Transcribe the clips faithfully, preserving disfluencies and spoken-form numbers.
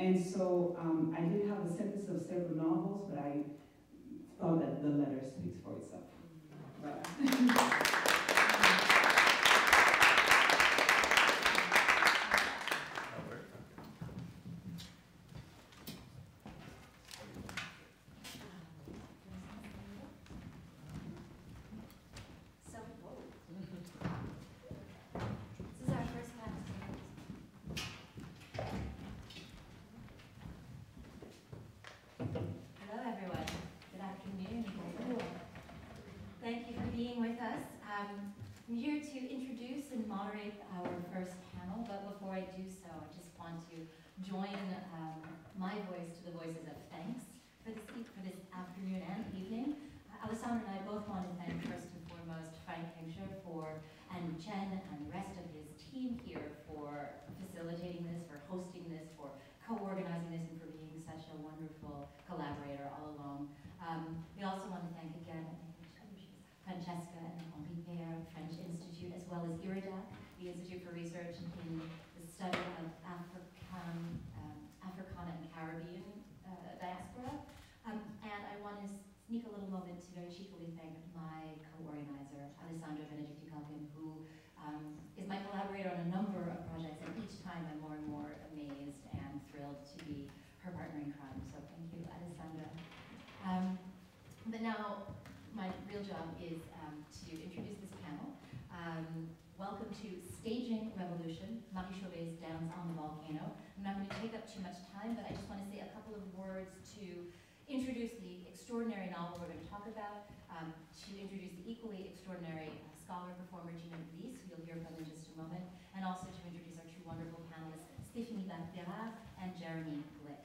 And so um, I did have a synthesis of several novels, but I thought that the letter speaks for itself. Voilà. I'm here to introduce and moderate our first panel, but before I do so, I just want to join um, my voice to the voices of thanks for this, e for this afternoon and evening. Uh, Alessandro and I both want to thank first and foremost Frank Hengscher for, and Chen and the rest of his team here for facilitating this, for hosting this, for co-organizing this, and for being such a wonderful collaborator all along. Um, we also want to thank again Francesca and Henri Père, French Institute, as well as IRIDA, the Institute for Research in the Study of African, um, Africana and Caribbean uh, diaspora. Um, and I want to sneak a little moment to very cheekily thank my co-organizer, Alessandra Benedicti-Calkin, who um, is my collaborator on a number of projects, and each time I'm more and more amazed and thrilled to be her partner in crime. So thank you, Alessandra. Um, but now, my real job is um, to introduce this panel. Um, welcome to Staging Revolution, Marie Chauvet's Dance on the Volcano. I'm not going to take up too much time, but I just want to say a couple of words to introduce the extraordinary novel we're going to talk about, um, to introduce the equally extraordinary uh, scholar performer Gina Bliss, who you'll hear from in just a moment, and also to introduce our two wonderful panelists, Stéphanie Bach-Bérard and Jeremy Glick.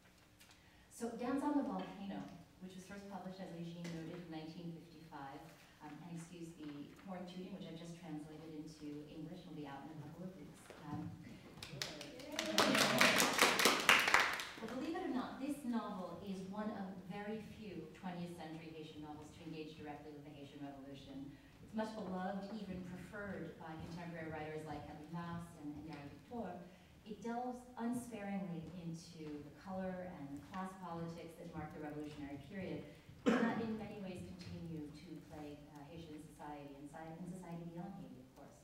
So, Dance on the Volcano, which was first published, as Eugene noted, in nineteen fifty-five. Um, and excuse the horn tooting, which I've just translated into English, will be out in a couple of weeks. Um, well, believe it or not, this novel is one of very few twentieth century Haitian novels to engage directly with the Haitian Revolution. It's much beloved, even preferred by contemporary writers like Henri Mas and, and Gary Victor. It delves unsparingly into the color and the class politics that mark the revolutionary period, and that in many ways continue to plague uh, Haitian society and, and society beyond Haiti, of course.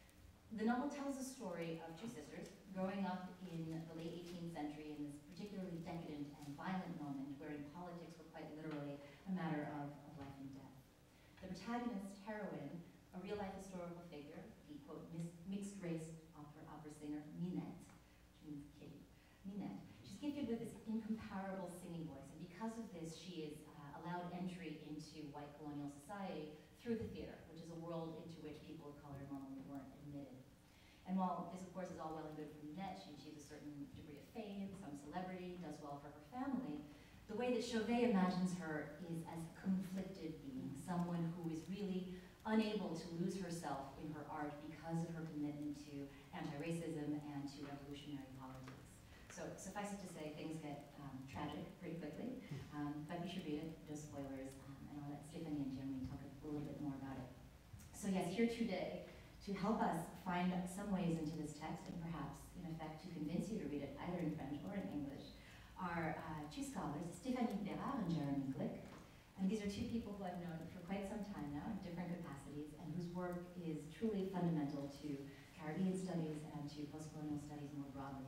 The novel tells the story of two sisters growing up in the late eighteenth century in this particularly decadent and violent moment wherein politics were quite literally a matter of, of life and death. The protagonist, heroine, a real-life historical figure, the, quote, mixed-race opera, opera singer, Minette, means kitty, Minette. She's gifted with this incomparable singing voice, and because of this, she is uh, allowed entry into white colonial society through the theater, which is a world into which people of color normally weren't admitted. And while this, of course, is all well and good for Minette, she achieves a certain degree of fame, some celebrity, does well for her family, the way that Chauvet imagines her is as a conflicted being, someone who is really unable to lose herself in her art because of her commitment to anti-racism and to revolutionary politics. So suffice it to say, things get um, tragic pretty quickly, um, but you should read it, no spoilers, um, and I'll let Stéphanie and Jeremy talk a little bit more about it. So yes, here today to help us find some ways into this text and perhaps, in effect, to convince you to read it either in French or in English are uh, two scholars, Stéphanie Bérard and Jeremy Glick. And these are two people who I've known for quite some time now in different capacities and whose work is truly fundamental to Caribbean studies and to post-colonial studies more broadly.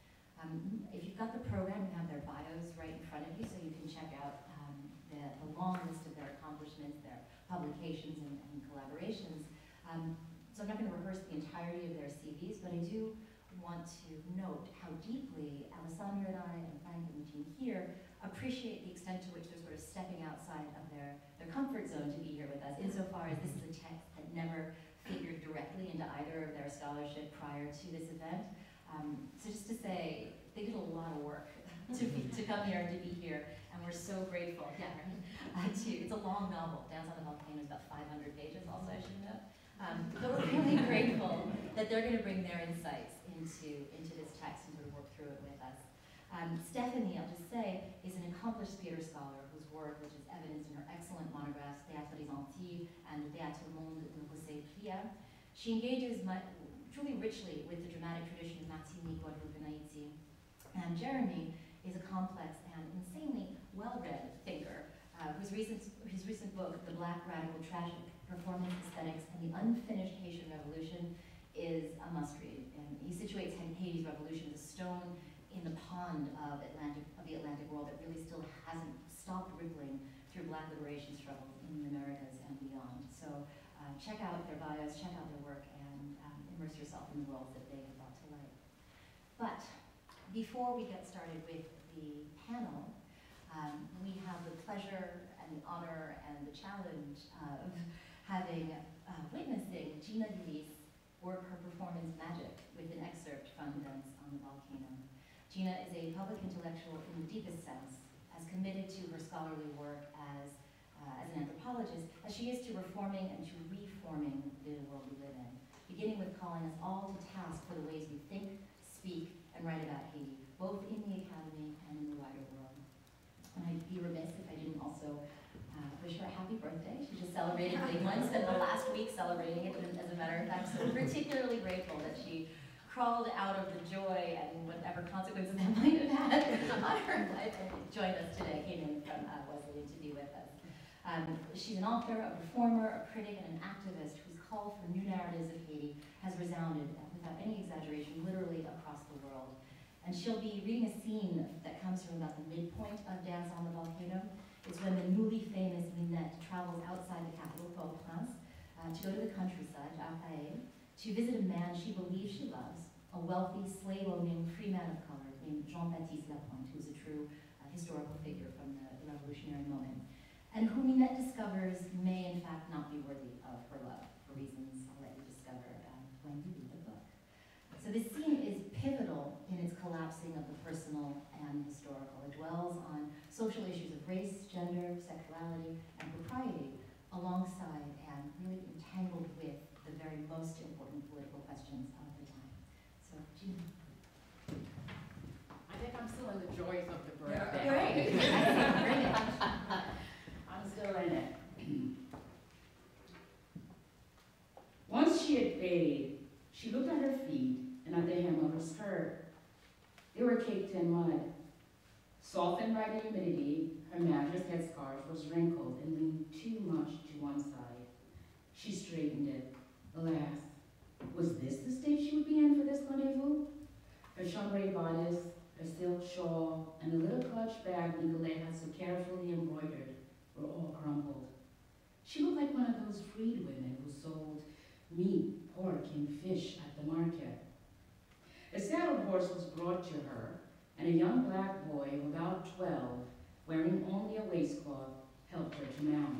Um, if you've got the program, you have their bios right in front of you, so you can check out um, the, the long list of their accomplishments, their publications and, and collaborations. Um, so I'm not going to rehearse the entirety of their C Vs, but I do want to note how deeply Alessandra and I and Frank and the team here appreciate the extent to which they're sort of stepping outside of their, their comfort zone to be here with us, insofar as this is a text that never figured directly into either of their scholarship prior to this event. Um, so just to say, they did a lot of work to, be, to come here and to be here, and we're so grateful. Yeah, right? uh, to, it's a long novel. Dance on the Volcano is about five hundred pages, also, I should know. Um, but we're really grateful that they're going to bring their insights into, into this text and sort of work through it with us. Um, Stéphanie, I'll just say, is an accomplished theater scholar whose work, which is evidenced in her excellent monographs, Théâtre des Antilles and Théâtre Monde de José Plia. She engages my, truly richly with the dramatic tradition of Martinique, Guadeloupe, and Haiti, And Jeremy is a complex and insanely well-read thinker uh, whose, recent, whose recent book, The Black Radical Tragic, Performance Aesthetics and the Unfinished Haitian Revolution, is a must-read. And he situates Haiti's revolution as a stone in the pond of, Atlantic, of the Atlantic world that really still hasn't stopped rippling through Black liberation struggles in the Americas and beyond. So uh, check out their bios, check out their work, and um, immerse yourself in the worlds that they have brought to light. But before we get started with the panel, um, we have the pleasure and the honor and the challenge of having uh, witnessing Gina Ulysse work her performance magic with an excerpt from Events on the Volcano. Gina is a public intellectual in the deepest sense, as committed to her scholarly work as, uh, as an anthropologist as she is to reforming and to reforming the world we live in, beginning with calling us all to task for the ways we think, speak, and write about Haiti, both in the academy and in the wider world. And I'd be remiss if I didn't also uh, wish her a happy birthday. She just celebrated big one, spent the last week celebrating it, as a matter of fact, so particularly grateful that she crawled out of the joy and whatever consequences that might have had on her life and joined us today, came in from uh, Wesleyan to be with us. Um, she's an author, a performer, a critic, and an activist whose call for new narratives of Haiti has resounded, uh, without any exaggeration, literally across the world. And she'll be reading a scene that comes from about the midpoint of Dance on the Volcano. It's when the newly famous Minette travels outside the capital, Port-au-Prince, uh, to go to the countryside, Haiti, to visit a man she believes she loves, a wealthy, slave-owning, free man of color named Jean-Baptiste Lapointe, who's a true uh, historical figure from the, the revolutionary moment, and whom Minette discovers may in fact not be worthy of her love, for reasons I'll let you discover uh, when you read the book. So this scene is pivotal in its collapsing of the personal and historical. It dwells on social issues of race, gender, sexuality, and propriety, alongside and really entangled with the very most important political questions of the time. So, Gina. I think I'm still in the joys of the birthday. Yeah, great. Bring it. I'm still in it. Once she had paid, she looked at her feet and at the hem of her skirt. They were caked in mud. Softened by the humidity, her mattress headscarf was wrinkled and leaned too much to one side. She straightened it. Alas, was this the state she would be in for this rendezvous? Her chambray bodice, her silk shawl, and the little clutch bag Nicolette had so carefully embroidered were all crumpled. She looked like one of those freed women who sold meat, pork, and fish at the market. A saddle horse was brought to her, and a young black boy of about twelve, wearing only a waistcloth, helped her to mount.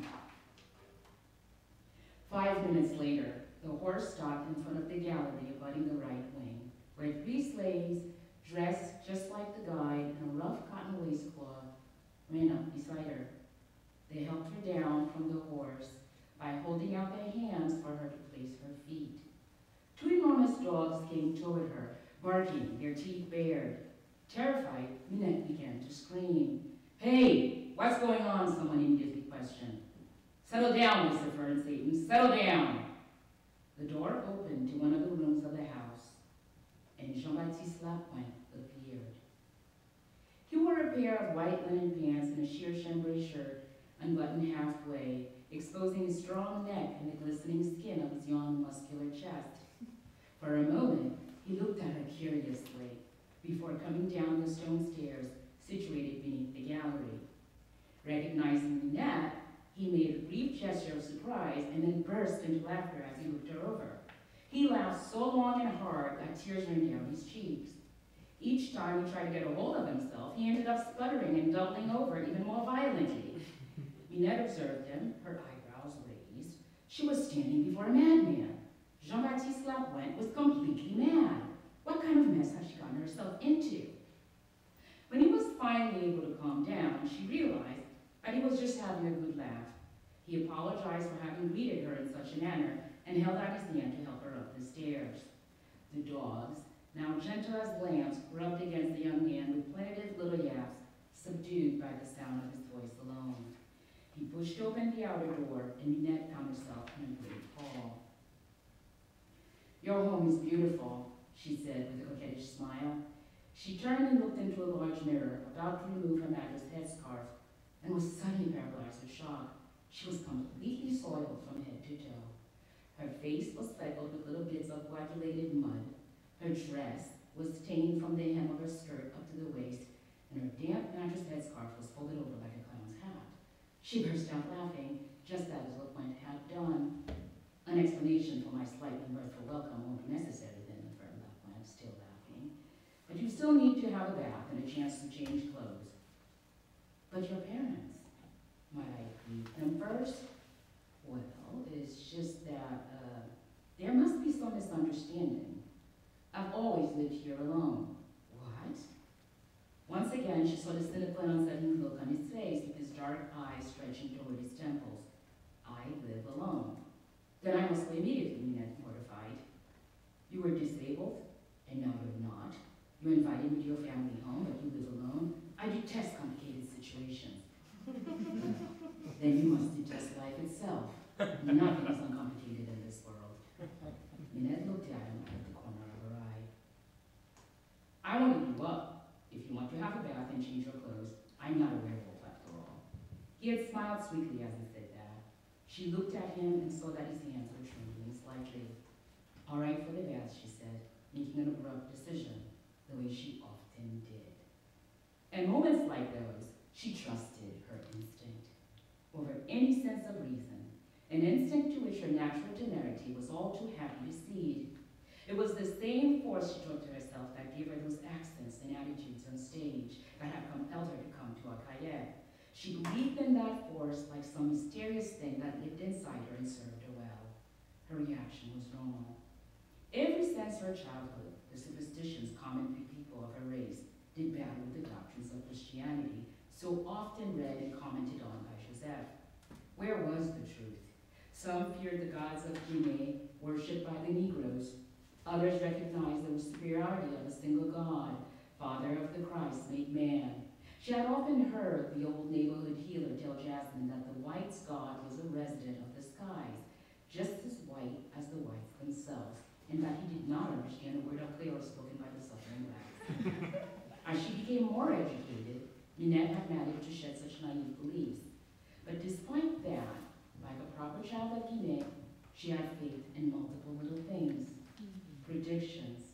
Five minutes later, the horse stopped in front of the gallery abutting the right wing, where three slaves, dressed just like the guide in a rough cotton waistcloth, ran up beside her. They helped her down from the horse by holding out their hands for her to place her feet. Two enormous dogs came toward her, barking, their teeth bared. Terrified, Minette began to scream. "Hey, what's going on?" someone immediately questioned. "Settle down, Lucifer and Satan, settle down." The door opened to one of the rooms of the house, and Jean-Baptiste Lapointe appeared. He wore a pair of white linen pants and a sheer chambray shirt, unbuttoned halfway, exposing his strong neck and the glistening skin of his young, muscular chest. For a moment, he looked at her curiously, before coming down the stone stairs situated beneath the gallery. Recognizing Minette, he made a brief gesture of surprise and then burst into laughter as he looked her over. He laughed so long and hard that tears ran down his cheeks. Each time he tried to get a hold of himself, he ended up sputtering and doubling over even more violently. Minette observed him, her eyebrows raised. She was standing before a madman. Jean-Baptiste Lapointe was completely mad. What kind of mess had she gotten herself into? When he was finally able to calm down, she realized that he was just having a good laugh. He apologized for having greeted her in such a manner and held out his hand to help her up the stairs. The dogs, now gentle as lambs, rubbed against the young man with plaintive little yaps, subdued by the sound of his voice alone. He pushed open the outer door, and Minette found herself in a great hall. "Your home is beautiful," she said with a coquettish smile. She turned and looked into a large mirror, about to remove her mattress headscarf, and was suddenly paralyzed with shock. She was completely soiled from head to toe. Her face was speckled with little bits of coagulated mud. Her dress was stained from the hem of her skirt up to the waist, and her damp mattress headscarf was folded over like a clown's hat. She burst out laughing, just as LaPointe had done. An explanation for my slightly mirthful welcome won't be necessary then, affirmed LaPointe, still laughing. But you still need to have a bath and a chance to change clothes. But your parents, might I repeat? And first, well, it's just that uh, there must be some misunderstanding. I've always lived here alone. What? Once again, she saw the cynical and unsettling look on his face with his dark eyes stretching toward his temples. I live alone. Then I must say immediately, Minette, mortified. You were disabled, and now you're not. You invited me to your family home, but you live alone. I detest complicated situations. Then you must detest life itself. Nothing is uncomplicated in this world. Minette looked at him out of the corner of her eye. I want to give you up. If you want to have a bath and change your clothes, I'm not a werewolf after all. He had smiled sweetly as he said that. She looked at him and saw that his hands were trembling slightly. All right for the bath, she said, making an abrupt decision, the way she often did. In moments like those, she trusted her instinct over any sense of reason, an instinct to which her natural temerity was all too happy to cede. It was the same force, she told to herself, that gave her those accents and attitudes on stage that had compelled her to come to Acclaim. She believed in that force like some mysterious thing that lived inside her and served her well. Her reaction was normal. Ever since her childhood, the superstitions common to people of her race did battle with the doctrines of Christianity, so often read and commented on by Joseph. Where was the truth? Some feared the gods of Guinea, worshipped by the Negroes. Others recognized the superiority of a single God, Father of the Christ made man. She had often heard the old neighborhood healer tell Jasmine that the white's God was a resident of the skies, just as white as the whites themselves, and that he did not understand a word of Creole spoken by the suffering blacks. As she became more educated, Minette had managed to shed such naive beliefs. But despite that, like a proper child of Guinea, she had faith in multiple little things. Predictions,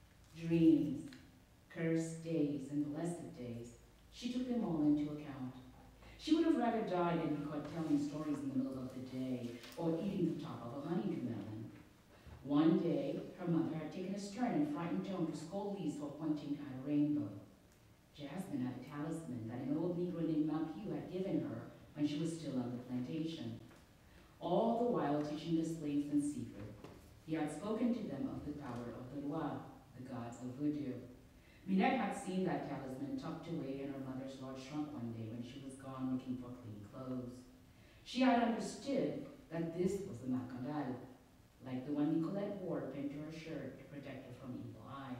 dreams, cursed days, and blessed days. She took them all into account. She would have rather died than be caught telling stories in the middle of the day or eating the top of a honeydew melon. One day, her mother had taken a stern and frightened tone to scold Lise for pointing at a rainbow. Jasmine had a talisman that an old Negro named Mapu had given her when she was still on the plantation. All the while teaching the slaves in secret, he had spoken to them of the power of the Loa, the gods of voodoo. Minette had seen that talisman tucked away in her mother's large trunk one day when she was gone looking for clean clothes. She had understood that this was the macandal, like the one Nicolette wore pinned to her shirt to protect her from evil eye.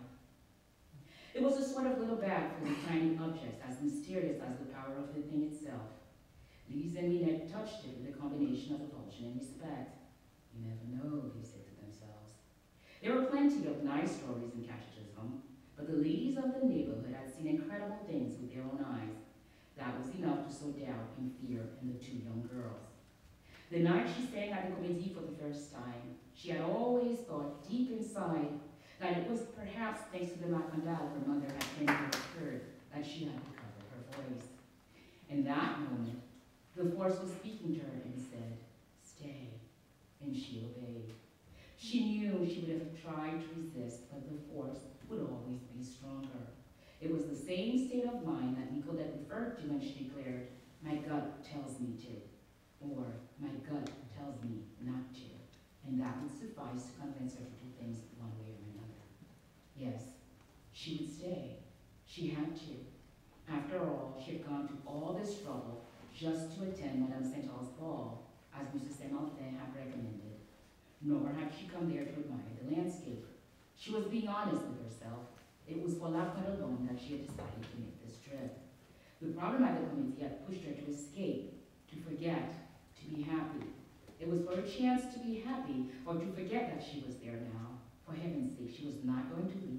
It was a sort of little bag full of tiny objects as mysterious as the power of the thing itself. Lise and Minette touched it with a combination of revulsion and respect. You never know, they said to themselves. There were plenty of nice stories in catechism, but the ladies of the neighborhood had seen incredible things with their own eyes. That was enough to sow doubt and fear in the two young girls. The night she sang at the Comédie for the first time, she had always thought deep inside that it was perhaps thanks to the macandal her mother had pinned to her skirt that she had recovered her voice. In that moment, the force was speaking to her and said, "Stay," and she obeyed. She knew she would have tried to resist, but the force would always be stronger. It was the same state of mind that Nicolette referred to when she declared, "My gut tells me to," or "My gut tells me not to," and that would suffice to convince her to do things one way or another. Yes, she would stay. She had to. After all, she had gone to all this trouble just to attend Madame Saint-Al's ball, as Missus Saint-Martin had recommended. Nor had she come there to admire the landscape. She was being honest with herself. It was for LaPointe alone that she had decided to make this trip. The problem at the Comédie had pushed her to escape, to forget, to be happy. It was for a chance to be happy or to forget that she was there now. For heaven's sake, she was not going to leave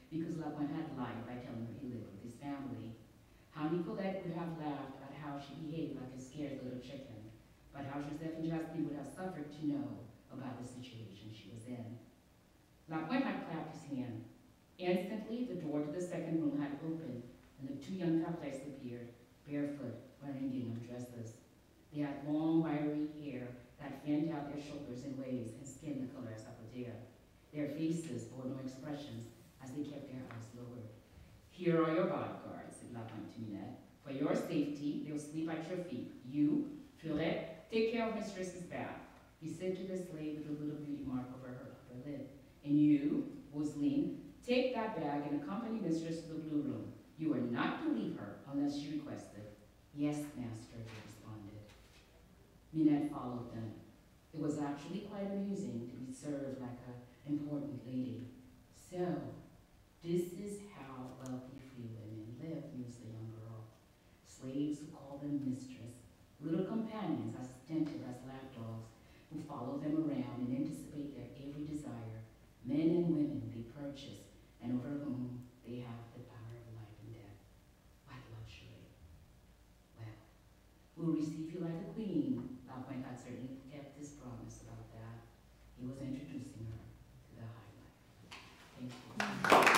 because Lapointe had lied by telling her he lived with his family. How Nicolette would have laughed at how she behaved like a scared little chicken, but how Joseph and Jasmine would have suffered to know about the situation she was in. Lapointe had clapped his hand. Instantly, the door to the second room had opened, and the two young couples appeared, barefoot, wearing gingham dresses. They had long, wiry hair that fanned out their shoulders in waves and skin the color of sapodilla. Their faces bore no expressions as they kept their eyes lowered. Here are your bodyguards, said Lapointe to Minette. For your safety, they'll sleep at your feet. You, Philette, take care of Mistress's bath. He said to the slave with a little beauty mark over her upper lip. And you, Rosaline, take that bag and accompany Mistress to the blue room. You are not to leave her unless she requests it. Yes, master, he responded. Minette followed them. It was actually quite amusing to be served like an important lady. So, this is how wealthy free women live, mused the young girl. Slaves who call them mistress, little companions as attentive as lapdogs, who follow them around and anticipate their every desire, men and women they purchase, and over whom they have the power of life and death. What luxury. Well, we'll receive you like a queen. Lapointe had certainly kept his promise about that. He was introducing her to the high life. Thank you.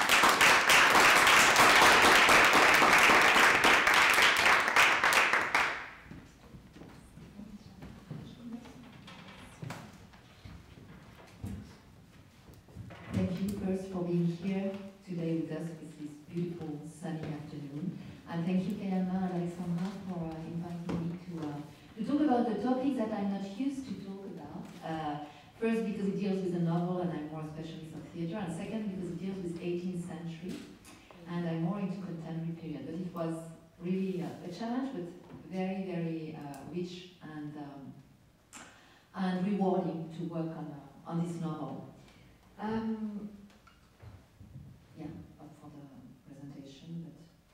Thank you first for being here today with us with this beautiful sunny afternoon. And thank you, Kayama and Alexandra, for uh, inviting me to, uh, to talk about the topics that I'm not used to talk about. Uh, first, because it deals with a novel and I'm more a specialist of theater. And second, because it deals with eighteenth century and I'm more into contemporary period. But it was really uh, a challenge, but very, very uh, rich and, um, and rewarding to work on, uh, on this novel. Um, yeah, up for the presentation,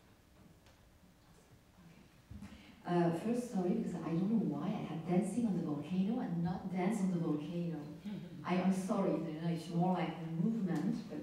but okay. Uh, first, sorry, because I don't know why I had dancing on the volcano and not dance on the volcano. I am sorry, you know, it's more like a movement, but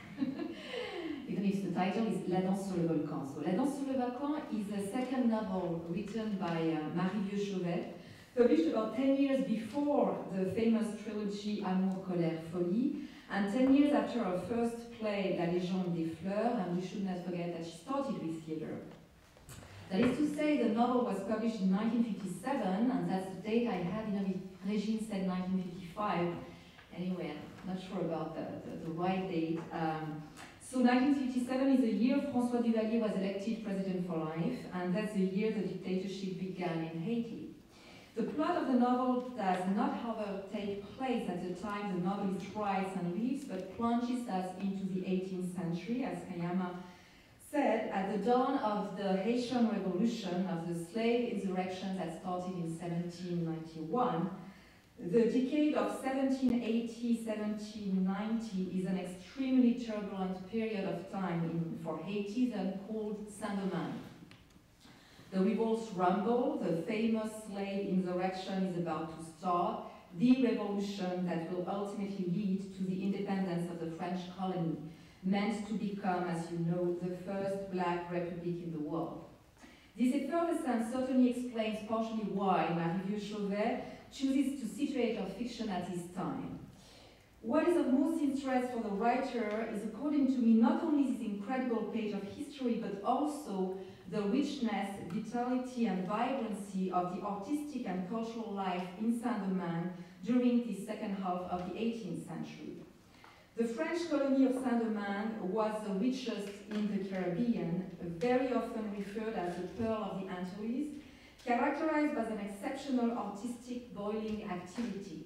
even if the title is La Danse sur le Volcan. So La Danse sur le Volcan is a second novel written by uh, Marie Chauvet, published about ten years before the famous trilogy Amour, Colère, Folie, and ten years after her first play, La Légende des Fleurs, and we should not forget that she started with theater. That is to say, the novel was published in nineteen fifty-seven, and that's the date I had, you know, Regine said nineteen fifty-five. Anyway, I'm not sure about the, the, the right date. Um, so nineteen fifty-seven is the year François Duvalier was elected president for life, and that's the year the dictatorship began in Haiti. The plot of the novel does not, however, take place at the time the novelist writes and lives, but plunges us into the eighteenth century, as Kayama said, at the dawn of the Haitian Revolution, of the slave insurrection that started in seventeen ninety-one. The decade of seventeen eighty to seventeen ninety is an extremely turbulent period of time in, for Haiti, then called Saint-Domingue. The revolts rumble, the famous slave insurrection is about to start, the revolution that will ultimately lead to the independence of the French colony, meant to become, as you know, the first black republic in the world. This effervescence certainly explains partially why Marie Chauvet chooses to situate her fiction at this time. What is of most interest for the writer is, according to me, not only this incredible page of history, but also the richness, vitality, and vibrancy of the artistic and cultural life in Saint-Domingue during the second half of the eighteenth century. The French colony of Saint-Domingue was the richest in the Caribbean, very often referred as the Pearl of the Antilles, characterized by an exceptional artistic boiling activity.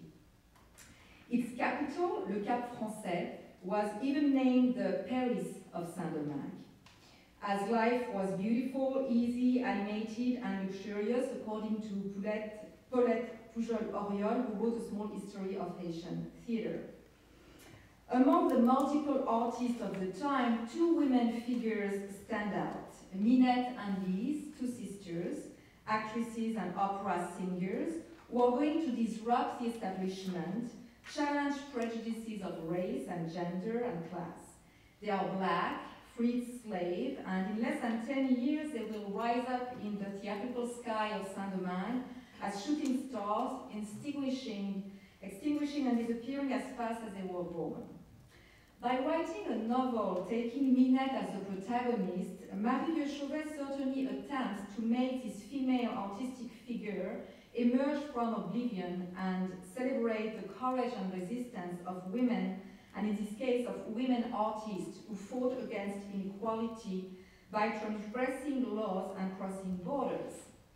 Its capital, Le Cap Français, was even named the Paris of Saint-Domingue. As life was beautiful, easy, animated, and luxurious, according to Paulette, Paulette Pujol-Oriol, who wrote a small history of Haitian theater. Among the multiple artists of the time, two women figures stand out. Minette and Lise, two sisters, actresses and opera singers, who are going to disrupt the establishment, challenge prejudices of race and gender and class. They are black, freed slave, and in less than ten years they will rise up in the theatrical sky of Saint-Domingue as shooting stars, extinguishing, extinguishing and disappearing as fast as they were born. By writing a novel taking Minette as the protagonist, Marie Chauvet certainly attempts to make this female artistic figure emerge from oblivion and celebrate the courage and resistance of women, and in this case of women artists who fought against inequality by transgressing laws and crossing borders.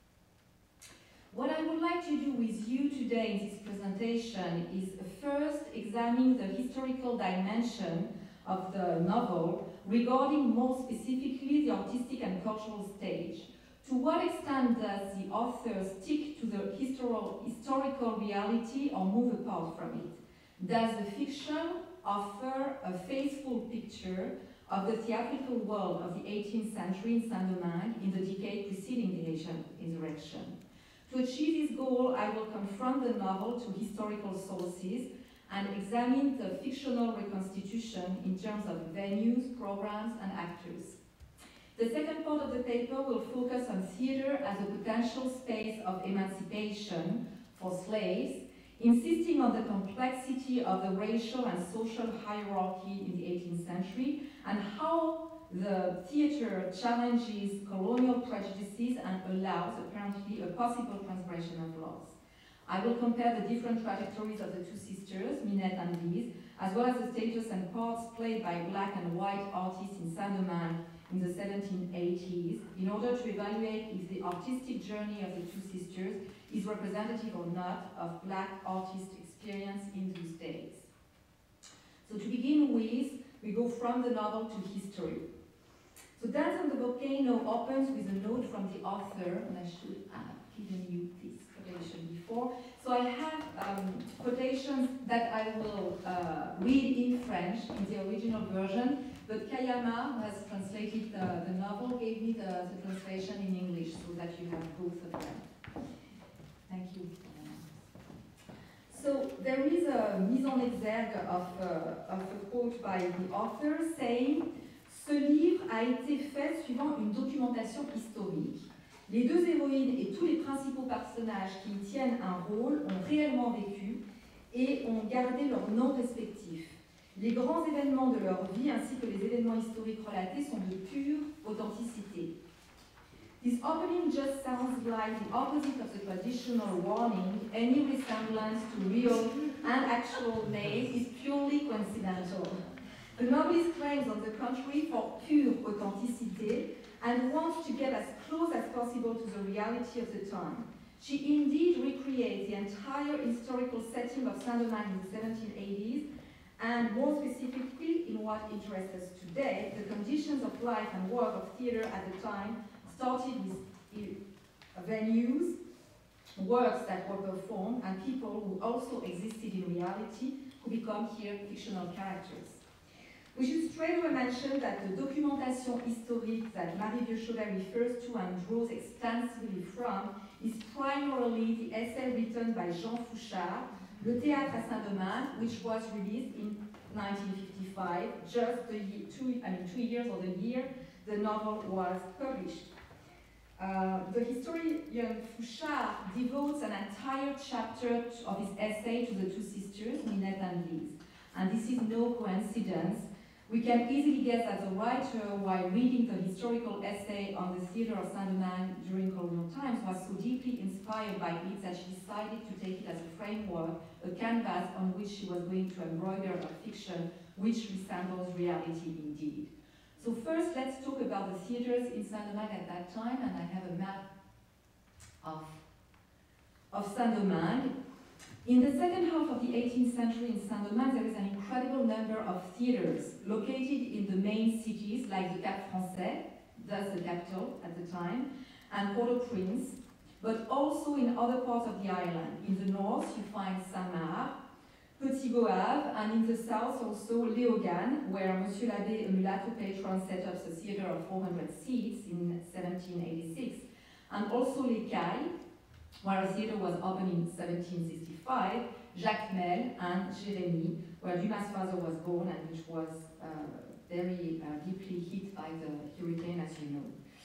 What I would like to do with you today in this presentation is first examine the historical dimension of the novel regarding more specifically the artistic and cultural stage. To what extent does the author stick to the historical, historical reality or move apart from it? Does the fiction offer a faithful picture of the theatrical world of the eighteenth century in Saint-Domingue in the decade preceding the Haitian insurrection? To achieve this goal, I will confront the novel to historical sources and examine the fictional reconstitution in terms of venues, programs, and actors. The second part of the paper will focus on theater as a potential space of emancipation for slaves, insisting on the complexity of the racial and social hierarchy in the eighteenth century and how the theater challenges colonial prejudices and allows, apparently, a possible transgression of laws. I will compare the different trajectories of the two sisters, Minette and Lise, as well as the status and parts played by black and white artists in Saint-Domingue in the seventeen eighties, in order to evaluate if the artistic journey of the two sisters is representative or not of black artist experience in those days. So to begin with, we go from the novel to history. So Dance on the Volcano opens with a note from the author, and I should have given you this quotation before. So I have um, quotations that I will uh, read in French in the original version, but Kayama, who has translated the, the novel, gave me the, the translation in English so that you have both of them. Thank you. So there is a mise en exergue of, uh, of a quote by the author saying, ce livre a été fait suivant une documentation historique. Les deux héroïnes et tous les principaux personnages qui y tiennent un rôle ont réellement vécu et ont gardé leurs noms respectifs. Les grands événements de leur vie ainsi que les événements historiques relatés sont de pure authenticité. This opening just sounds like the opposite of the traditional warning. Any resemblance to real and actual names is purely coincidental. The novelist claims, on the contrary, for pure authenticité and wants to get as close as possible to the reality of the time. She indeed recreates the entire historical setting of Saint-Domingue in the seventeen eighties, and more specifically, in what interests us today, the conditions of life and work of theater at the time, started with venues, works that were performed, and people who also existed in reality, who become here fictional characters. We should straight away mention that the documentation historique that Marie Chauvet refers to and draws extensively from is primarily the essay written by Jean Fouchard, Le Théâtre à Saint-Domingue, which was released in nineteen fifty-five, just the year, two, I mean, two years or the year the novel was published. Uh, the historian Fouchard devotes an entire chapter of his essay to the two sisters, Minette and Lise. And this is no coincidence. We can easily guess that the writer, while reading the historical essay on the theatre of Saint-Domingue during colonial times, was so deeply inspired by it that she decided to take it as a framework, a canvas on which she was going to embroider a fiction which resembles reality indeed. So first, let's talk about the theatres in Saint-Domingue at that time, and I have a map of, of Saint-Domingue. In the second half of the eighteenth century in Saint-Domingue, there is an incredible number of theatres located in the main cities like the Cap Français, thus the capital at the time, and Port-au-Prince, but also in other parts of the island. In the north, you find Saint-Marc, Petit-Goâve, and in the south also Léogane, where Monsieur l'Abbé, a mulatto patron, set up a theatre of four hundred seats in seventeen eighty-six, and also Les Cailles, where a theatre was opened in seventeen sixty-five, Jacmel and Jérémy, where Dumas' father was born and which was uh, very uh, deeply hit by the hurricane, as you know.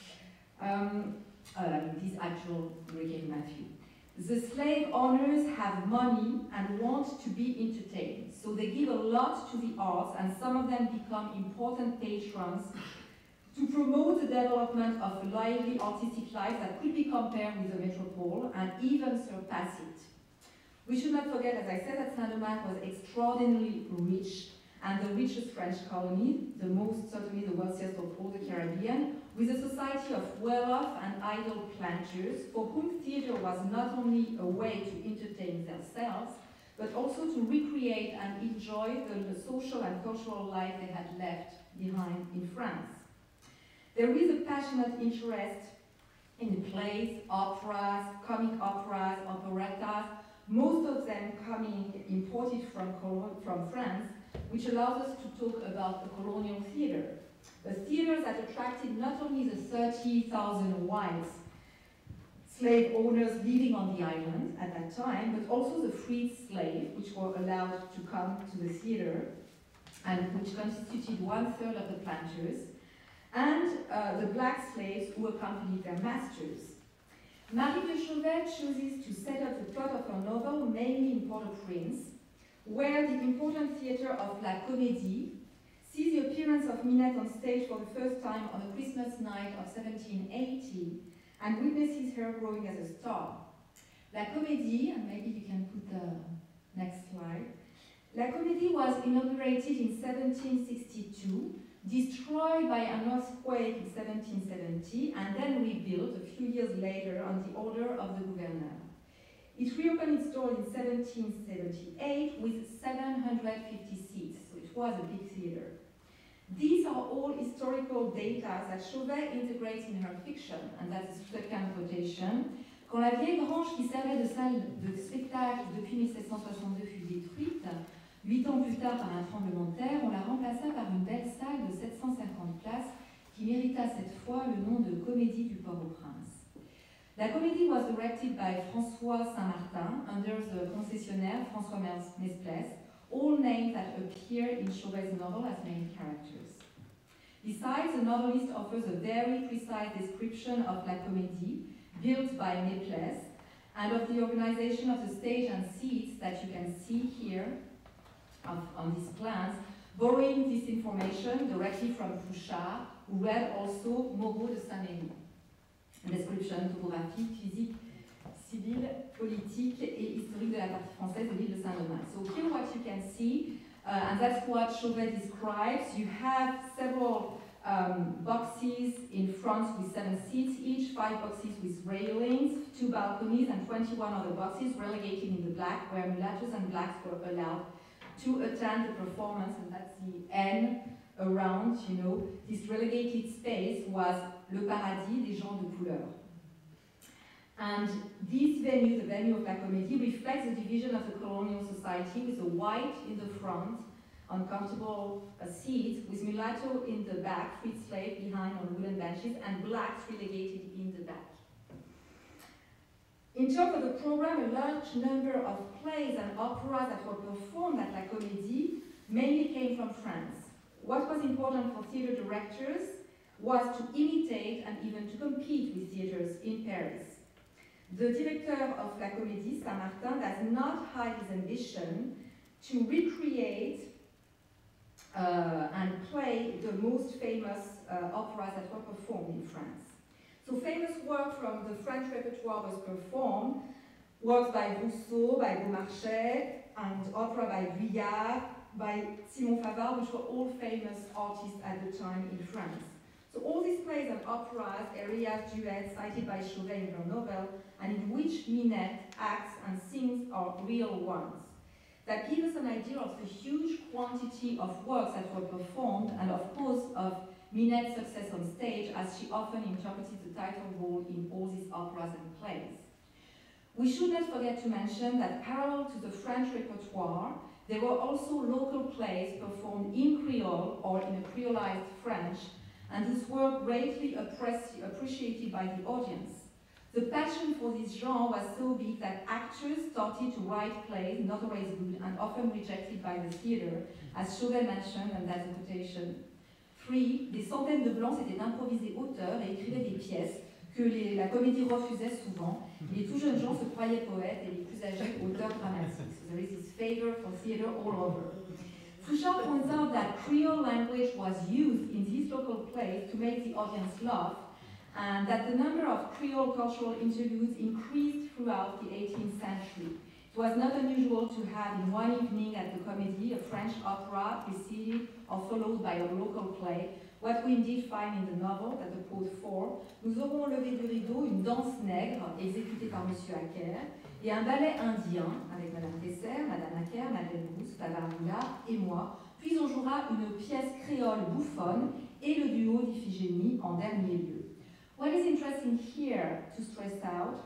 Um, uh, this actual Hurricane Matthew. The slave owners have money and want to be entertained, so they give a lot to the arts, and some of them become important patrons to promote the development of a lively artistic life that could be compared with the metropole and even surpass it. We should not forget, as I said, that Saint-Domingue was extraordinarily rich and the richest French colony, the most, certainly the wealthiest of all the Caribbean, with a society of well-off and idle planters for whom theatre was not only a way to entertain themselves, but also to recreate and enjoy the, the social and cultural life they had left behind in France. There is a passionate interest in plays, operas, comic operas, operettas, most of them coming imported from, from France, which allows us to talk about the colonial theatre. A theatre that attracted not only the thirty thousand white slave owners living on the island at that time, but also the freed slaves, which were allowed to come to the theatre, and which constituted one-third of the planters, and uh, the black slaves who accompanied their masters. Marie Chauvet chooses to set up the plot of her novel mainly in Port-au-Prince, where the important theatre of La Comédie sees the appearance of Minette on stage for the first time on a Christmas night of seventeen eighty, and witnesses her growing as a star. La Comédie, and maybe you can put the next slide, La Comédie was inaugurated in seventeen sixty-two, destroyed by an earthquake in seventeen seventy, and then rebuilt a few years later on the order of the gouverneur. It reopened its doors in seventeen seventy-eight with seven hundred fifty seats, so it was a big theatre. These are all historical data that Chauvet integrates in her fiction, and that's a second quotation. Quand la vieille grange qui servait de salle de spectacle depuis mille sept cent soixante-deux fut détruite, huit ans plus tard par un tremblement de terre, on la remplaça par une belle salle de sept cent cinquante places qui mérita cette fois le nom de Comédie du Port-au-Prince. La Comédie was directed by François Saint-Martin under the concessionnaire François Mesplès, all names that appear in Chauvet's novel as main characters. Besides, the novelist offers a very precise description of La Comédie, built by Mesplès, and of the organization of the stage and seats that you can see here of, on these plans, borrowing this information directly from Fouchard, who read also Moreau de Saint-Méry. Description topographique, physique, civile, politique et historique de la partie française de l'île de Saint-Domingue. So here what you can see, uh, and that's what Chauvet describes, you have several um, boxes in front with seven seats each, five boxes with railings, two balconies, and twenty-one other boxes relegated in the black, where mulattoes and blacks were allowed to attend the performance, and that's the N around, you know, this relegated space was le paradis des gens de couleur. And this venue, the venue of La Comédie, reflects the division of the colonial society with the white in the front, uncomfortable uh, seats, with mulatto in the back, freed slave behind on wooden benches, and blacks relegated in the back. In terms of the program, a large number of plays and operas that were performed at La Comédie mainly came from France. What was important for theatre directors was to imitate and even to compete with theatres in Paris. The director of La Comédie, Saint-Martin, does not hide his ambition to recreate uh, and play the most famous uh, operas that were performed in France. So famous work from the French repertoire was performed, works by Rousseau, by Beaumarchais, and opera by Vuillard, by Simon Favard, which were all famous artists at the time in France. So all these plays and operas, arias, duets, cited by Chauvet in her novel, and in which Minette acts and sings are real ones. That give us an idea of the huge quantity of works that were performed, and of course of Minette's success on stage, as she often interpreted the title role in all these operas and plays. We should not forget to mention that parallel to the French repertoire, there were also local plays performed in Creole or in a Creolized French, and this were greatly appreciated by the audience. The passion for this genre was so big that actors started to write plays, not always good, and often rejected by the theatre, as Chauvet mentioned, and that's a quotation Free, des centaines de blancs s'étaient improvisés auteurs et écrivaient des pièces que les, la comédie refusait souvent. Les tout jeunes gens se croyaient poètes et les plus âgés auteurs dramatiques. So there is this favor for theater all over. Fouchard points out that Creole language was used in these local plays to make the audience laugh, and that the number of Creole cultural interludes increased throughout the eighteenth century. It was not unusual to have in one evening at the Comédie a French opera preceded or followed by a local play. What we indeed find in the novel, at the quote four, nous aurons levé du rideau une danse nègre exécutée par Monsieur Acker et un ballet indien avec Madame Tesser, Madame Acker, Madeleine Rousse, Tabarula et moi. Puis on jouera une pièce créole bouffonne et le duo d'Iphigénie en dernier lieu. What is interesting here to stress out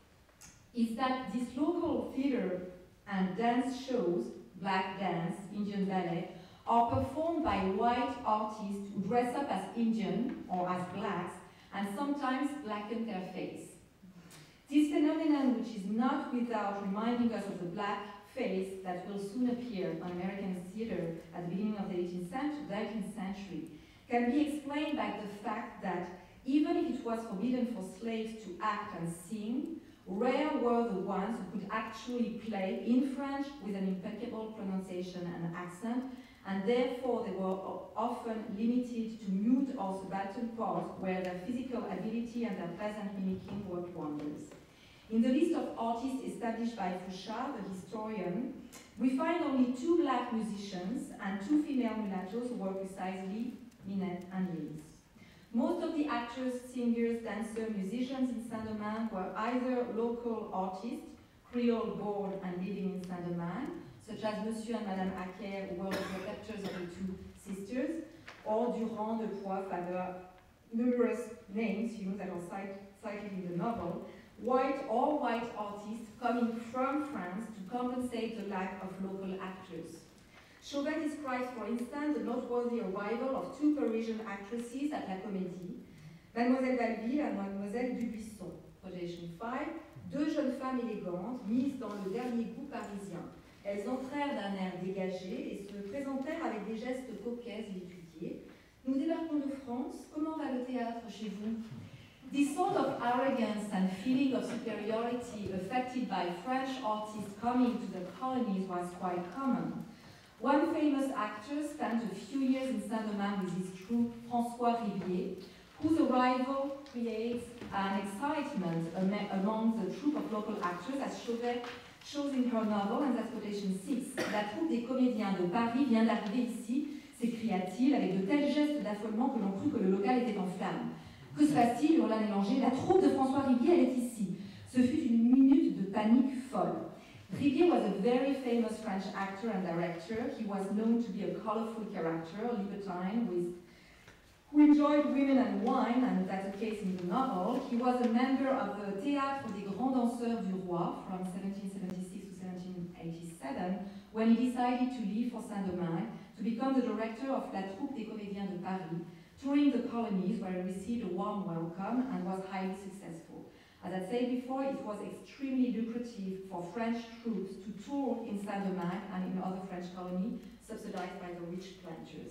is that this local theater and dance shows, black dance, Indian ballet, are performed by white artists who dress up as Indian or as blacks and sometimes blacken their face. This phenomenon, which is not without reminding us of the black face that will soon appear on American theater at the beginning of the eighteenth century, can be explained by the fact that even if it was forbidden for slaves to act and sing, rare were the ones who could actually play in French with an impeccable pronunciation and accent, and therefore they were often limited to mute or subaltern parts where their physical ability and their pleasant mimicking worked wonders. In the list of artists established by Fouchard, the historian, we find only two black musicians and two female mulattoes who were precisely Minette and Lise. Most of the actors, singers, dancers, musicians in Saint-Domingue were either local artists, Creole born and living in Saint-Domingue, such as Monsieur and Madame Acker, who were the protectors of the two sisters, or Durand, de Poix, father, numerous names, you know, that are cited in the novel, white or white artists coming from France to compensate the lack of local actors. Chauvet describes, for instance, the noteworthy arrival of two Parisian actresses at La Comédie, Mademoiselle Dalville and Mademoiselle Dubuisson. Quotation five, deux jeunes femmes élégantes, mises dans le dernier goût parisien. Elles entrèrent d'un air dégagé et se présentèrent avec des gestes coquets et étudiés. Nous débarquons de France, comment va le théâtre chez vous? This sort of arrogance and feeling of superiority affected by French artists coming to the colonies was quite common. One famous actor spent a few years in Saint-Domingue with his troupe, François Rivier, whose arrival creates an excitement among the troupe of local actors, as Chauvet shows in her novel, and that's quotation six. La troupe des comédiens de Paris vient d'arriver ici, s'écria-t-il, avec de tels gestes d'affolement que l'on crut que le local était en flammes. Que se passe-t-il? Hurla Mélanger. La troupe de François Rivier, elle est ici. Ce fut une minute de panique folle. Rivier was a very famous French actor and director. He was known to be a colorful character, a libertine with, who enjoyed women and wine, and that's the case in the novel. He was a member of the Théâtre des Grands Danseurs du Roi from seventeen seventy-six to seventeen eighty-seven, when he decided to leave for Saint-Domingue to become the director of La Troupe des Comédiens de Paris, touring the colonies where he received a warm welcome and was highly successful. As I said before, it was extremely lucrative for French troops to tour in Saint-Domingue and in other French colonies, subsidized by the rich planters.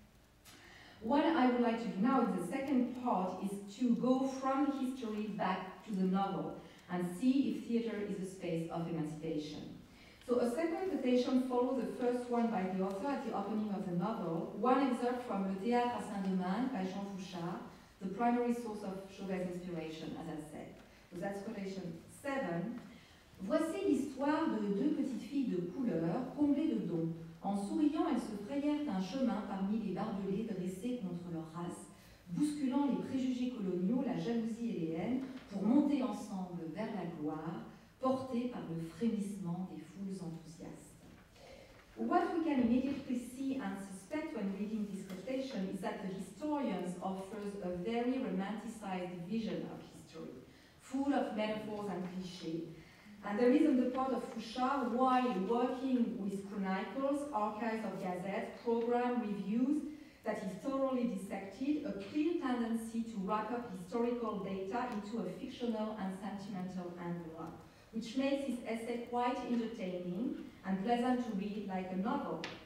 What I would like to do now in the second part is to go from history back to the novel and see if theater is a space of emancipation. So a second quotation follows the first one by the author at the opening of the novel, one excerpt from Le Théâtre à Saint-Domingue by Jean Fouchard, the primary source of Chauvet's inspiration, as I said. So that's quotation seven. Voici l'histoire de deux petites filles de couleur comblées de dons. En souriant, elles se frayèrent un chemin parmi les barbelés dressés contre leur race, bousculant les préjugés coloniaux, la jalousie et les haines, pour monter ensemble vers la gloire, portés par le frémissement des foules enthousiastes. What we can immediately see and suspect when reading this quotation is that the historian offers a very romanticized vision of history, full of metaphors and clichés. And there is on the part of Fouchard, while working with chronicles, archives of gazettes, program reviews that he thoroughly dissected, a clear tendency to wrap up historical data into a fictional and sentimental envelope, which makes his essay quite entertaining and pleasant to read like a novel.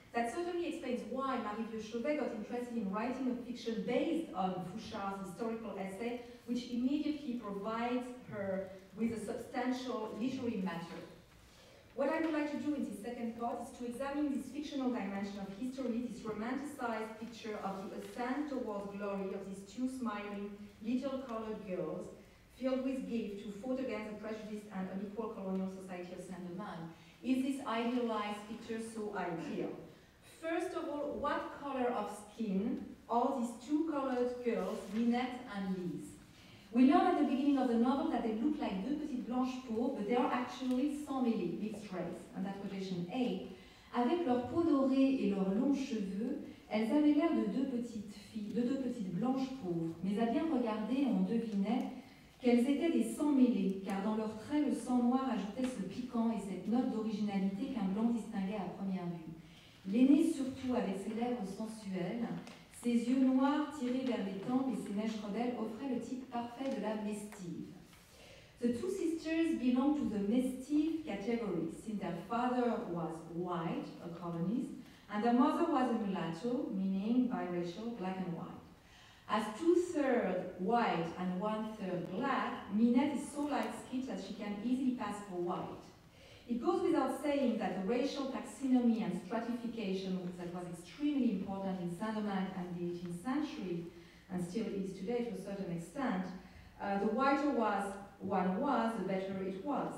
That certainly explains why Marie Chauvet got interested in writing a fiction based on Fouchard's historical essay, which immediately provides her with a substantial literary matter. What I would like to do in this second part is to examine this fictional dimension of history, this romanticized picture of the ascent towards glory of these two smiling, little colored girls, filled with gift to fought against the prejudice and unequal colonial society of Saint-Domingue. Is this idealized picture so ideal? First of all, what color of skin are these two colored girls, Minette and Lise? We learn at the beginning of the novel that they look like deux petites blanches peaux, but they are actually sans mêlée, mixed race, and that's quotation A. Avec leur peau dorée et leurs longs cheveux, elles avaient l'air de deux petites filles, de deux petites blanches pauvres, mais à bien regarder, on devinait qu'elles étaient des sans mêlés, car dans leurs traits, le sang noir ajoutait ce piquant et cette note d'originalité qu'un blanc distinguait à première vue. L'aîné surtout, avec ses lèvres sensuelles, ses yeux noirs tirés vers les tempes et ses mèches rebelles offraient le type parfait de la mestive. The two sisters belong to the mestive category, since their father was white, a colonist, and their mother was a mulatto, meaning biracial, black and white. As two-thirds white and one-third black, Minette is so light-skinned that she can easily pass for white. It goes without saying that the racial taxonomy and stratification that was extremely important in Saint-Domingue and the eighteenth century, and still is today to a certain extent, uh, the whiter was one was, the better it was.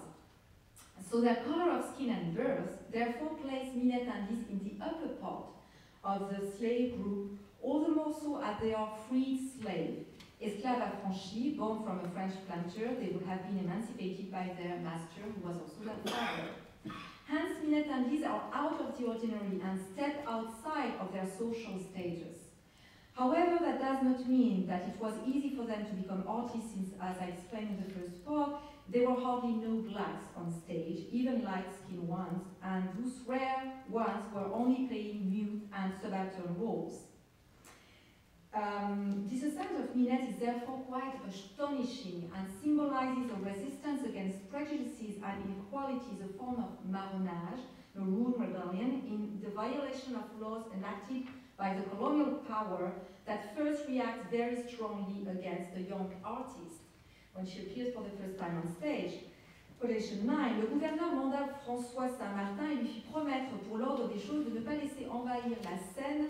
So their color of skin and birth therefore place Minette and Lise in the upper part of the slave group, all the more so as they are freed slaves. Esclaves affranchis, born from a French planter, they would have been emancipated by their master, who was also their father. Hence, Minette and Lise are out of the ordinary and step outside of their social status. However, that does not mean that it was easy for them to become artists, since, as I explained in the first part, there were hardly no blacks on stage, even light-skinned ones, and those rare ones were only playing mute and subaltern roles. Um, this ascent of Minette is therefore quite astonishing and symbolizes a resistance against prejudices and inequalities, a form of marronage, maroon rebellion, in the violation of laws enacted by the colonial power that first reacts very strongly against the young artist when she appears for the first time on stage. Quotation nine, le gouverneur manda François Saint-Martin et lui fit promettre pour l'ordre des choses de ne pas laisser envahir la scène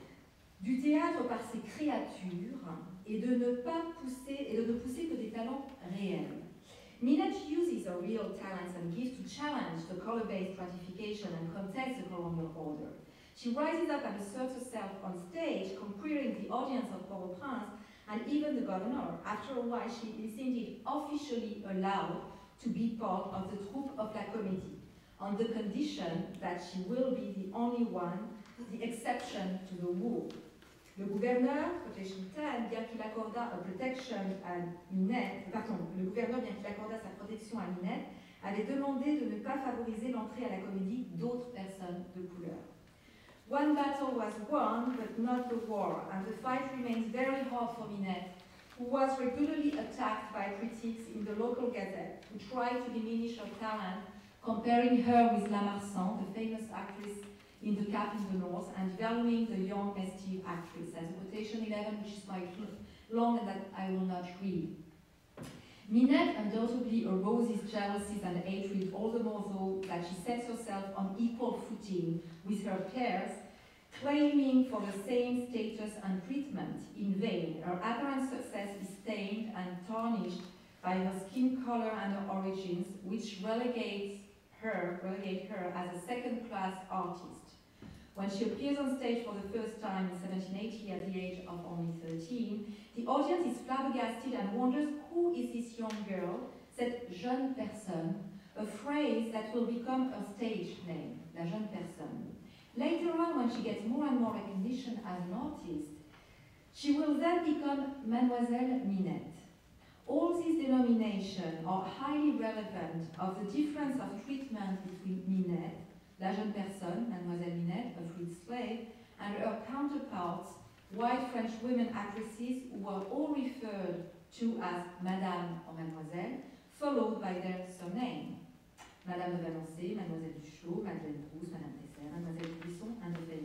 du théâtre par ses créatures et de ne pas pousser et de ne pousser que des talents réels. Minette uses her real talents and gifts to challenge the color-based stratification and contest the colonial order. She rises up and asserts herself on stage, conquering the audience of Port-au-Prince and even the governor. After a while, she is indeed officially allowed to be part of the troupe of la comédie, on the condition that she will be the only one, the exception to the rule. Le gouverneur, quotation ten, bien qu'il accorda a protection à Minette, pardon, le gouverneur, bien qu'il accorda sa protection à Minette, avait demandé de ne pas favoriser l'entrée à la comédie d'autres personnes de couleur. One battle was won, but not the war, and the fight remains very hard for Minette, who was regularly attacked by critics in the local gazette, who tried to diminish her talent, comparing her with Lamarsan, the famous actress in The Cap in the North, and valuing the young mestive actress, as quotation eleven, which is quite long and that I will not read. Minette undoubtedly arouses jealousies and hatred, all the more so that she sets herself on equal footing with her peers, claiming for the same status and treatment. In vain, her apparent success is stained and tarnished by her skin color and her origins, which relegates her, relegate her as a second-class artist. When she appears on stage for the first time in seventeen eighty at the age of only thirteen, the audience is flabbergasted and wonders who is this young girl, cette jeune personne, a phrase that will become her stage name, la jeune personne. Later on, when she gets more and more recognition as an artist, she will then become Mademoiselle Minette. All these denominations are highly relevant of the difference of treatment between Minette, la jeune personne, Mademoiselle Minette, a freed slave, and her counterparts, white French women actresses who were all referred to as Madame or Mademoiselle, followed by their surname. Madame de Valençay, Mademoiselle Duchot, Madeleine Rousse, Madame Tesser, Mademoiselle Buisson, and the famous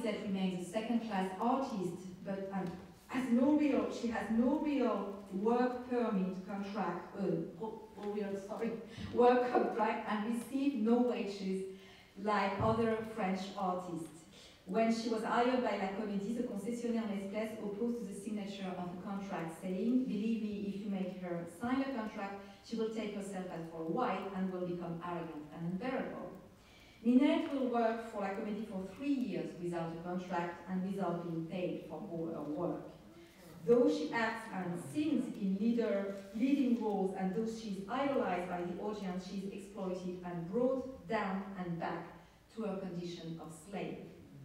Lisette remains a second-class artist, but um, has no real, she has no real work permit contract, uh, oh, oh, real, sorry, work contract, and received no wages like other French artists. When she was hired by La Comédie, the concessionnaire Nestlé opposed to the signature of the contract, saying, "Believe me, if you make her sign a contract, she will take herself as for a wife and will become arrogant and unbearable." Minette will work for La Comédie for three years without a contract and without being paid for all her work. Though she acts and sings in leader, leading roles, and though she is idolized by the audience, she is exploited and brought down and back to her condition of slave.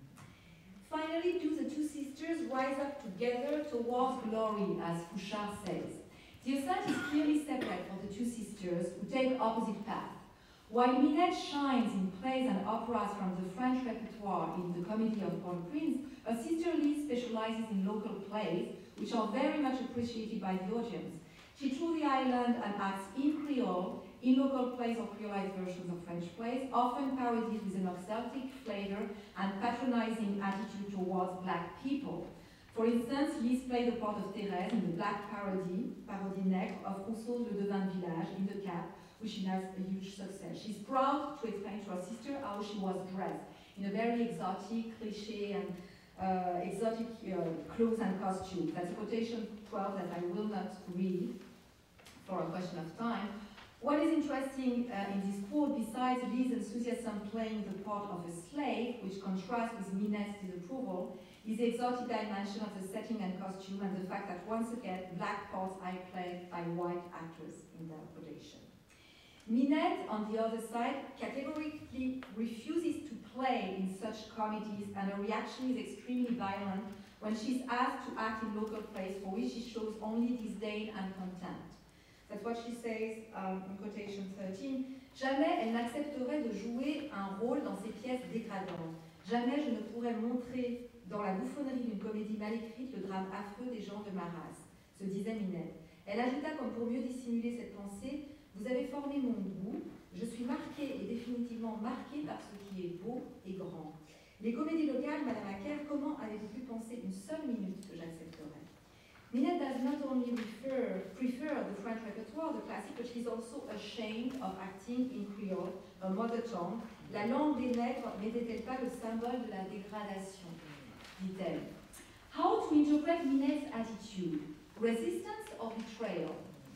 Finally, do the two sisters rise up together towards glory, as Fouchard says. The ascent is clearly separate for the two sisters who take opposite paths. While Minette shines in plays and operas from the French repertoire in the Comedy of Port-au-Prince, her sister Lise specializes in local plays, which are very much appreciated by the audience. She toured the island and acts in Creole, in local plays or Creolized versions of French plays, often parodied with an Celtic flavor and patronizing attitude towards black people. For instance, Lise played the part of Thérèse in the black parody, parodie nègre of Rousseau's Le Devin de Village in The Cap, which has a huge success. She's proud to explain to her sister how she was dressed in a very exotic, cliché, and uh, exotic uh, clothes and costumes. That's a quotation twelve that I will not read for a question of time. What is interesting uh, in this quote, besides Lise's enthusiasm playing the part of a slave, which contrasts with Minette's disapproval, is the exotic dimension of the setting and costume, and the fact that once again, black parts are played by white actors in the production. Minette, on the other side, categorically refuses to play in such comedies, and her reaction is extremely violent when she's asked to act in local plays for which she shows only disdain and contempt. That's what she says um, in quotation thirteen. Jamais elle n'accepterait de jouer un rôle dans ces pièces dégradantes. Jamais je ne pourrais montrer dans la bouffonnerie d'une comédie mal écrite le drame affreux des gens de ma race, se disait Minette. Elle ajouta comme pour mieux dissimuler cette pensée, vous avez formé mon goût, je suis marquée et définitivement marquée par ce qui est beau et grand. Les comédies locales, Madame Acker, comment avez-vous pu penser une seule minute que j'accepterais? Minette does not only refer, prefer the French repertoire, the classic, but she's also ashamed of acting in Creole, her mother tongue. La langue des nègres n'était-elle pas le symbole de la dégradation, dit-elle. How to interpret Minette's attitude? Resistance or betrayal?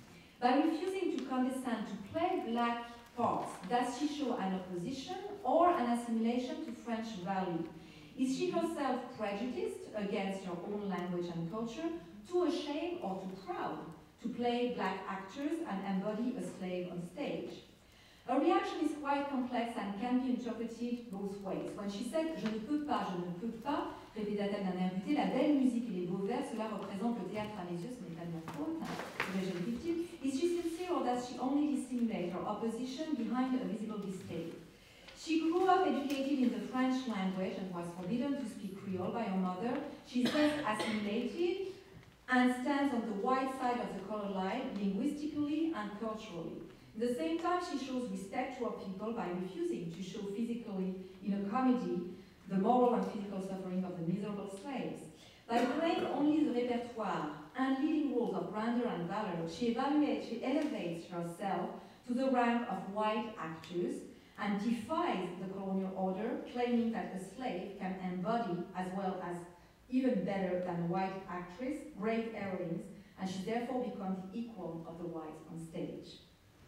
By refusing to condescend to play black parts, does she show an opposition or an assimilation to French value? Is she herself prejudiced against her own language and culture, too ashamed or too proud to play black actors and embody a slave on stage? Her reaction is quite complex and can be interpreted both ways. When she said « je ne peux pas, je ne peux pas », répéta-t-elle d'un air buté, la belle musique et les beaux vers, cela représente le théâtre à mes yeux, ce n'est pas de ma faute, serais-je victime. Is she sincere or does she only dissimulate her opposition behind a visible disdain? She grew up educated in the French language and was forbidden to speak Creole by her mother. She is thus assimilated and stands on the white side of the color line linguistically and culturally. At the same time, she shows respect to her people by refusing to show physically in a comedy the moral and physical suffering of the miserable slaves. By playing only the repertoire and leading roles of grandeur and valor, she evaluates, she elevates herself to the rank of white actors and defies the colonial order, claiming that a slave can embody, as well as even better than a white actress, great heroines, and she therefore becomes the equal of the whites on stage.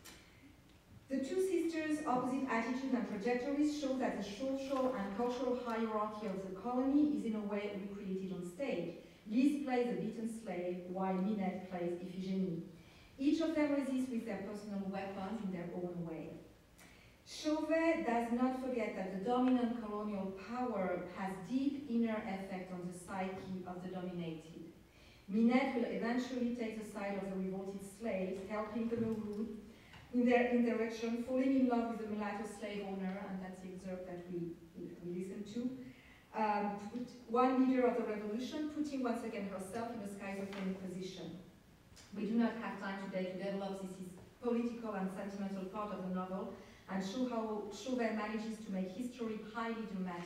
The two sisters' opposite attitudes and trajectories show that the social and cultural hierarchy of the colony is in a way recreated on stage. Lise plays a beaten slave, while Minette plays Iphigenie. Each of them resists with their personal weapons in their own way. Chauvet does not forget that the dominant colonial power has deep inner effect on the psyche of the dominated. Minette will eventually take the side of the revolted slaves, helping the maroon in their interaction, falling in love with the mulatto slave owner, and that's the excerpt that we, we listened to. Um, put one leader of the revolution, putting once again herself in a schizophrenic position. We do not have time today to develop this political and sentimental part of the novel and show how Chauvet manages to make history highly dramatic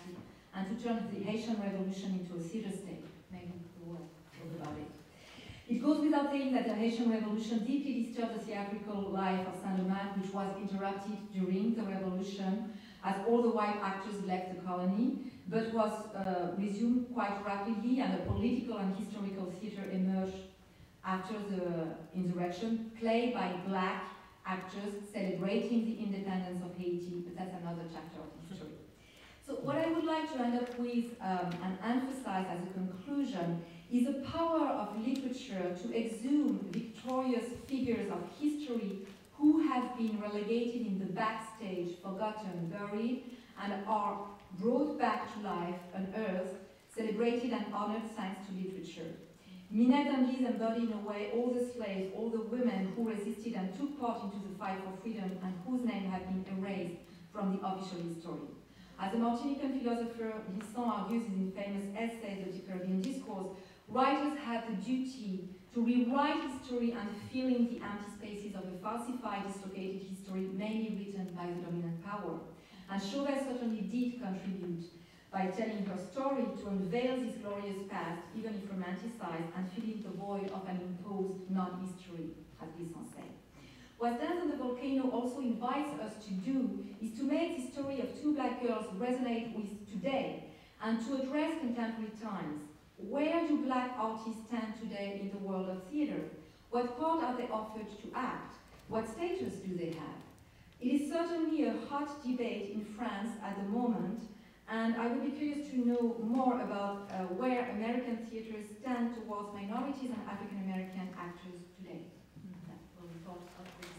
and to turn the Haitian Revolution into a theater state. Maybe the word talk about it. It goes without saying that the Haitian Revolution deeply disturbed the theatrical life of Saint-Domingue, which was interrupted during the revolution as all the white actors left the colony, but was uh, resumed quite rapidly, and a political and historical theater emerged after the insurrection, played by black actors celebrating the independence of Haiti, but that's another chapter of history. So what I would like to end up with um, and emphasize as a conclusion is the power of literature to exhume victorious figures of history who have been relegated in the backstage, forgotten, buried, and are brought back to life, unearthed, celebrated and honored thanks to literature. Minette and Liz embody in a way all the slaves, all the women who resisted and took part into the fight for freedom and whose names have been erased from the official history. As the Martinican philosopher Lisson argues in his famous essay, The Caribbean Discourse, writers have the duty to rewrite history and fill in the empty spaces of a falsified, dislocated history mainly written by the dominant power. And Chauvet certainly did contribute by telling her story to unveil this glorious past, even if romanticized, and filling the void of an imposed non-history, as Lisson said. What Dance on the Volcano also invites us to do is to make the story of two black girls resonate with today and to address contemporary times. Where do black artists stand today in the world of theater? What part are they offered to act? What status do they have? It is certainly a hot debate in France at the moment, and I would be curious to know more about uh, where American theaters stand towards minorities and African American actors today. That will be thought of this.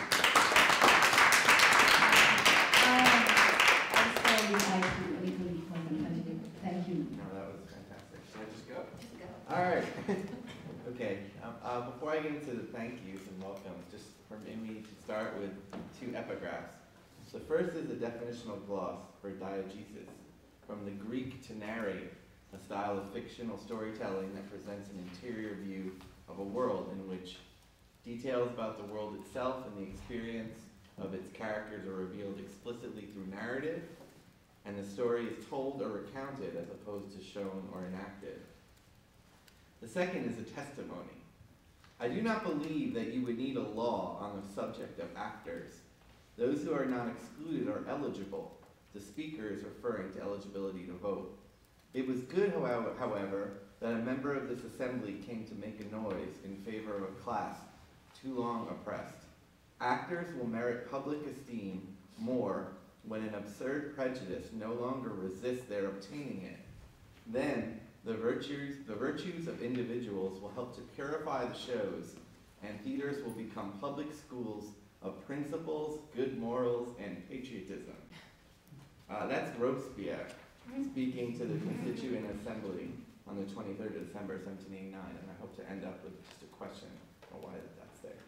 um, I'm sorry, I feel a little bit more than twenty minutes. Thank you. No, that was fantastic. Should I just go? Just go. All right. Okay. Um, uh, before I get into the thank yous and welcomes, just permit me to start with two epigraphs. The first is a definitional gloss for diegesis, from the Greek to narrate, a style of fictional storytelling that presents an interior view of a world in which details about the world itself and the experience of its characters are revealed explicitly through narrative, and the story is told or recounted as opposed to shown or enacted. The second is a testimony. I do not believe that you would need a law on the subject of actors. Those who are not excluded are eligible. The speaker is referring to eligibility to vote. It was good, however, that a member of this assembly came to make a noise in favor of a class too long oppressed. Actors will merit public esteem more when an absurd prejudice no longer resists their obtaining it. Then, the virtues, the virtues of individuals will help to purify the shows, and theaters will become public schools of principles, good morals, and patriotism. Uh, that's Robespierre speaking to the Constituent Assembly on the twenty-third of December, seventeen eighty-nine, and I hope to end up with just a question on why that's there.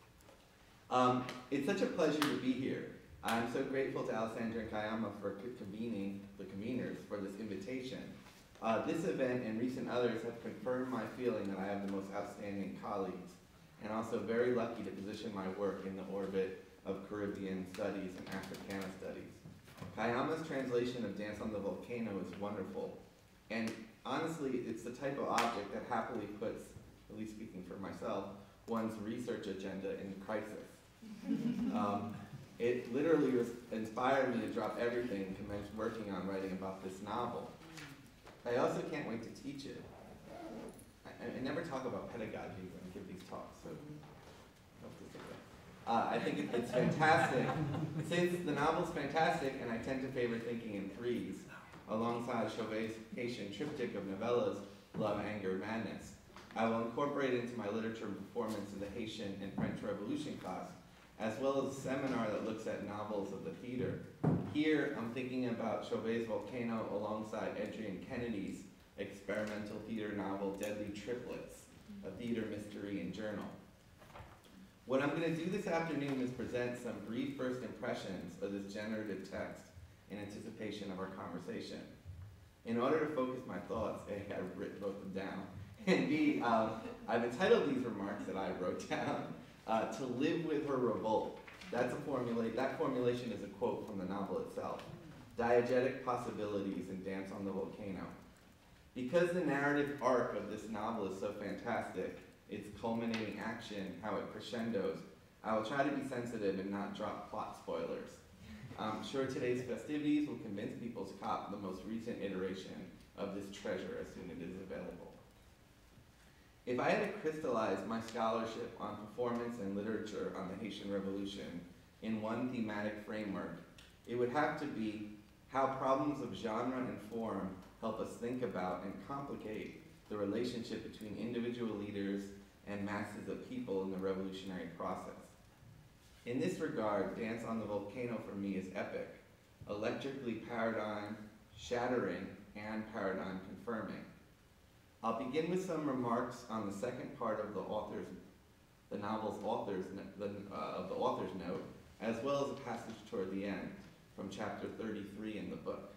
Um, it's such a pleasure to be here. I'm so grateful to Alessandra and Kayama for convening, the conveners, for this invitation. Uh, this event and recent others have confirmed my feeling that I have the most outstanding colleagues, and also very lucky to position my work in the orbit of Caribbean studies and Africana studies. Kayama's translation of Dance on the Volcano is wonderful, and honestly, it's the type of object that happily puts, at least speaking for myself, one's research agenda in crisis. Um, it literally was inspired me to drop everything and commence working on writing about this novel. I also can't wait to teach it. I, I never talk about pedagogy when I give these talks, so uh, I think it, it's fantastic. Since the novel's fantastic, and I tend to favor thinking in threes, alongside Chauvet's Haitian triptych of novellas, Love, Anger, Madness, I will incorporate into my literature performance in the Haitian and French Revolution class, as well as a seminar that looks at novels of the theater. Here, I'm thinking about Chauvet's Volcano alongside Adrian Kennedy's experimental theater novel, Deadly Triplets, a theater mystery and journal. What I'm going to do this afternoon is present some brief first impressions of this generative text in anticipation of our conversation. In order to focus my thoughts, A, I've written both of them down, and B, uh, I've entitled these remarks that I wrote down, uh, To Live With Her Revolt. That's a formula, that formulation is a quote from the novel itself. diegetic possibilities in Dance on the Volcano. Because the narrative arc of this novel is so fantastic, its culminating action, how it crescendos, I will try to be sensitive and not drop plot spoilers. I'm sure today's festivities will convince people to cop the most recent iteration of this treasure as soon as it is available. If I had to crystallize my scholarship on performance and literature on the Haitian Revolution in one thematic framework, it would have to be how problems of genre and form help us think about and complicate the relationship between individual leaders and masses of people in the revolutionary process. In this regard, Dance on the Volcano for me is epic, electrically paradigm shattering and paradigm confirming. I'll begin with some remarks on the second part of the author's, the novel's author's, the, uh, of the author's note, as well as a passage toward the end from chapter thirty-three in the book.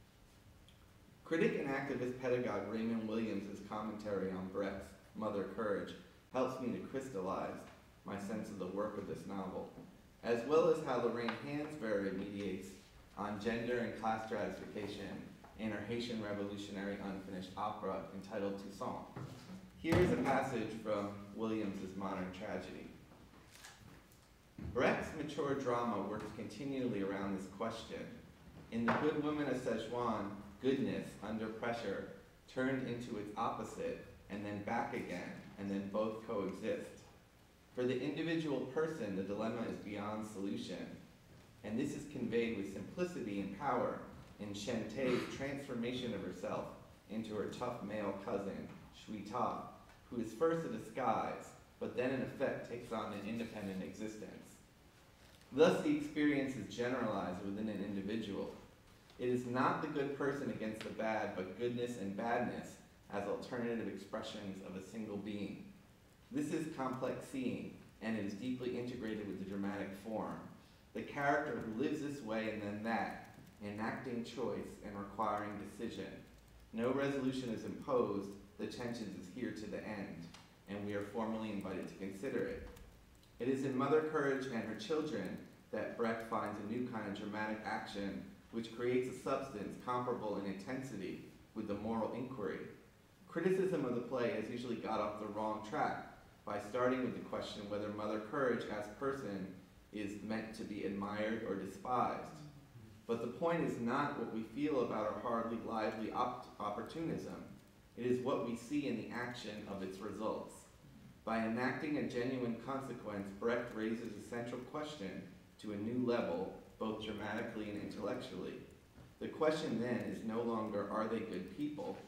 Critic and activist pedagogue Raymond Williams' commentary on Brecht's Mother Courage helps me to crystallize my sense of the work of this novel, as well as how Lorraine Hansberry mediates on gender and class stratification in her Haitian revolutionary unfinished opera entitled Toussaint. Here is a passage from Williams' Modern Tragedy. Brecht's mature drama works continually around this question. In The Good Woman of Szechuan, goodness, under pressure, turned into its opposite, and then back again, and then both coexist. For the individual person, the dilemma is beyond solution, and this is conveyed with simplicity and power in Shente's transformation of herself into her tough male cousin, Shuita, who is first a disguise, but then in effect takes on an independent existence. Thus, the experience is generalized within an individual. It is not the good person against the bad, but goodness and badness as alternative expressions of a single being. This is complex seeing, and it is deeply integrated with the dramatic form. The character who lives this way and then that, enacting choice and requiring decision. No resolution is imposed, the tension is here to the end, and we are formally invited to consider it. It is in Mother Courage and her children that Brecht finds a new kind of dramatic action which creates a substance comparable in intensity with the moral inquiry. Criticism of the play has usually got off the wrong track by starting with the question whether Mother Courage as person is meant to be admired or despised. But the point is not what we feel about her hardly lively op opportunism. It is what we see in the action of its results. By enacting a genuine consequence, Brecht raises a central question to a new level, both dramatically and intellectually. The question then is no longer, are they good people?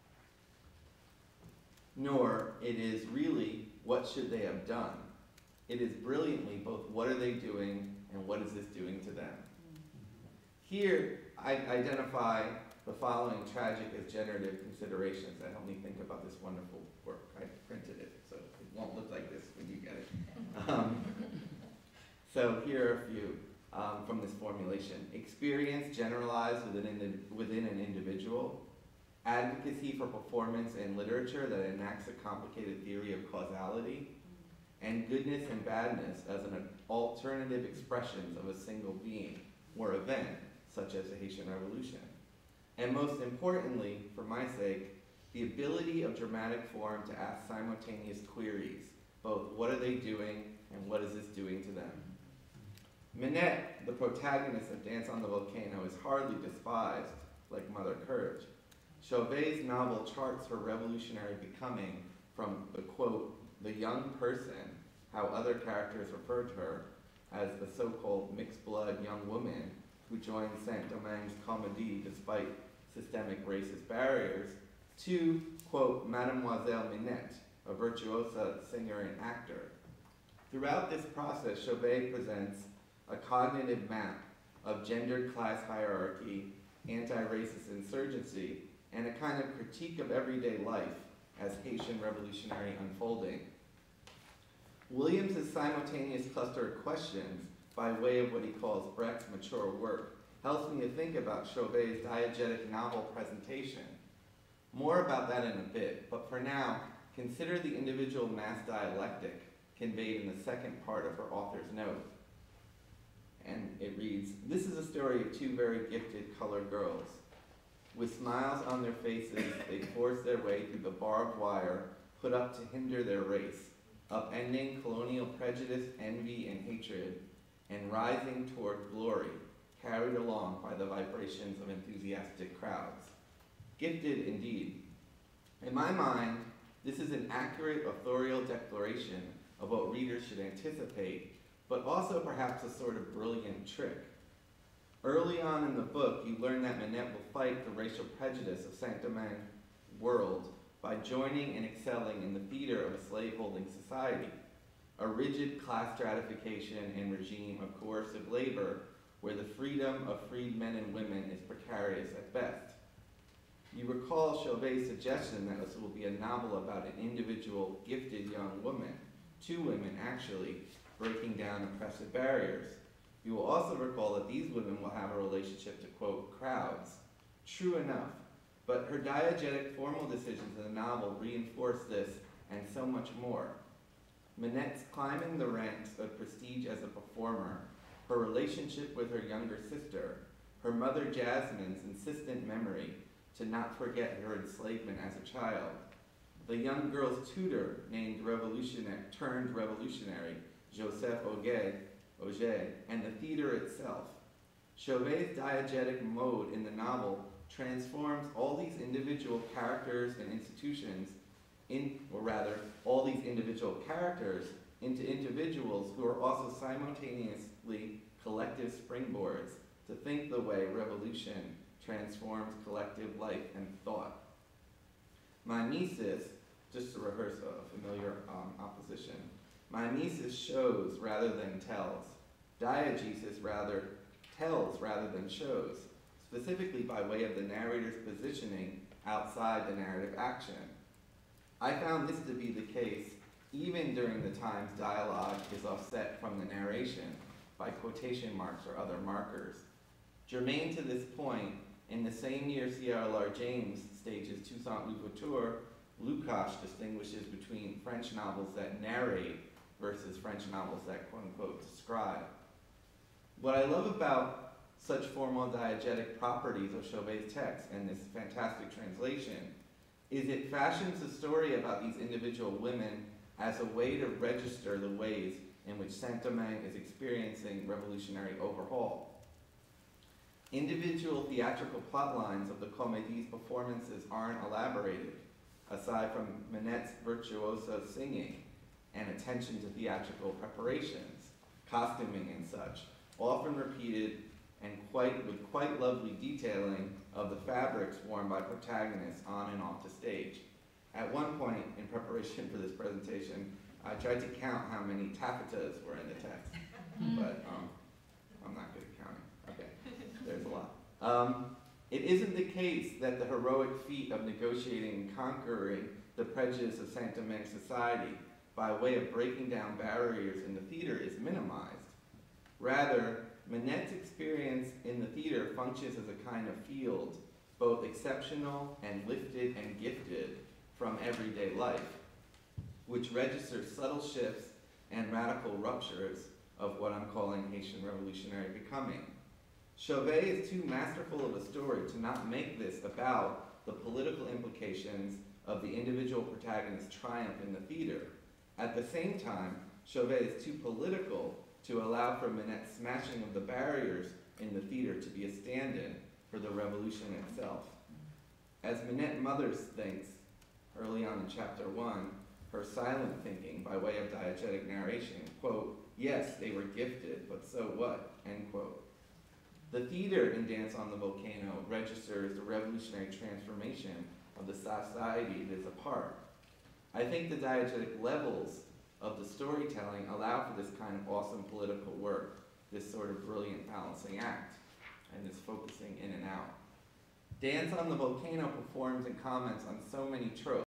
Nor it is really, what should they have done? It is brilliantly both what are they doing and what is this doing to them? Here, I identify the following tragic as generative considerations that help me think about this wonderful work. I printed it, so it won't look like this when you get it. Um, so here are a few um, from this formulation. Experience generalized within an, within an individual. Advocacy for performance in literature that enacts a complicated theory of causality. And goodness and badness as an alternative expressions of a single being or event, such as the Haitian Revolution. And most importantly, for my sake, the ability of dramatic form to ask simultaneous queries, both what are they doing and what is this doing to them? Minette, the protagonist of Dance on the Volcano, is hardly despised like Mother Courage. Chauvet's novel charts her revolutionary becoming from the quote, the young person, how other characters refer to her as the so-called mixed-blood young woman who joined Saint-Domingue's Comédie despite systemic racist barriers, to, quote, Mademoiselle Minette, a virtuosa singer and actor. Throughout this process, Chauvet presents a cognitive map of gendered class hierarchy, anti-racist insurgency, and a kind of critique of everyday life as Haitian revolutionary unfolding. Williams' simultaneous cluster of questions, by way of what he calls Brecht's mature work, helps me to think about Chauvet's diegetic novel presentation. More about that in a bit, but for now, consider the individual mass dialectic conveyed in the second part of her author's note. And it reads, "This is a story of two very gifted colored girls. With smiles on their faces, they force their way through the barbed wire put up to hinder their race, upending colonial prejudice, envy, and hatred, and rising toward glory, carried along by the vibrations of enthusiastic crowds." Gifted indeed. In my mind, this is an accurate authorial declaration of what readers should anticipate, but also perhaps a sort of brilliant trick. Early on in the book, you learn that Manette will fight the racial prejudice of Saint-Domingue's world by joining and excelling in the theater of a slaveholding society, a rigid class stratification and regime of coercive labor where the freedom of freed men and women is precarious at best. You recall Chauvet's suggestion that this will be a novel about an individual, gifted young woman, two women actually, breaking down oppressive barriers. You will also recall that these women will have a relationship to, quote, crowds. True enough, but her diegetic formal decisions in the novel reinforce this and so much more. Manette's climbing the ranks of prestige as a performer, her relationship with her younger sister, her mother Jasmine's insistent memory to not forget her enslavement as a child, the young girl's tutor named revolutionary, turned revolutionary, Joseph Auger, Auger, and the theater itself. Chauvet's diegetic mode in the novel transforms all these individual characters and institutions in, or rather, all these individual characters into individuals who are also simultaneously collective springboards to think the way revolution transforms collective life and thought. Mimesis, just to rehearse a familiar um, opposition, mimesis shows rather than tells. Diegesis rather tells rather than shows, specifically by way of the narrator's positioning outside the narrative action. I found this to be the case even during the times dialogue is offset from the narration by quotation marks or other markers. Germane to this point, in the same year Sierra Lar James stages Toussaint Louverture, Lukács distinguishes between French novels that narrate versus French novels that quote-unquote describe. What I love about such formal diegetic properties of Chauvet's text and this fantastic translation is it fashions a story about these individual women as a way to register the ways in which Saint-Domingue is experiencing revolutionary overhaul. Individual theatrical plot lines of the Comédie's performances aren't elaborated, aside from Manette's virtuoso singing and attention to theatrical preparations, costuming and such, often repeated and quite with quite lovely detailing of the fabrics worn by protagonists on and off the stage. At one point in preparation for this presentation, I tried to count how many taffetas were in the text, but um, I'm not good at counting. Okay, there's a lot. Um, it isn't the case that the heroic feat of negotiating and conquering the prejudice of Saint-Domingue society by way of breaking down barriers in the theater is minimized. Rather, Manette's experience in the theater functions as a kind of field, both exceptional and lifted and gifted from everyday life, which registers subtle shifts and radical ruptures of what I'm calling Haitian revolutionary becoming. Chauvet is too masterful of a story to not make this about the political implications of the individual protagonist's triumph in the theater. At the same time, Chauvet is too political to allow for Manette's smashing of the barriers in the theater to be a stand-in for the revolution itself. As Manette Mothers thinks, early on in chapter one, her silent thinking by way of diegetic narration, quote, yes, they were gifted, but so what, end quote. The theater in Dance on the Volcano registers the revolutionary transformation of the society it is a part. I think the diegetic levels of the storytelling allow for this kind of awesome political work, this sort of brilliant balancing act, and this focusing in and out. Dance on the Volcano performs and comments on so many tropes.